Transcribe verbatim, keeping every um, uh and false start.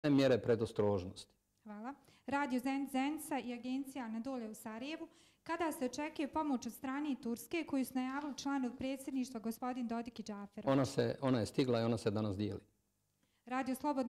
mjere predostrožnosti. Hvala. Radio Zenit Zenica i agencija Anadolija u Sarajevu. Kada se očekuje pomoć od strane Turske koju su najavili članovi predsjedništva gospodin Dodik i Džaferović? Ona, se, ona je stigla i ona se danas dijeli. Radio Slobodna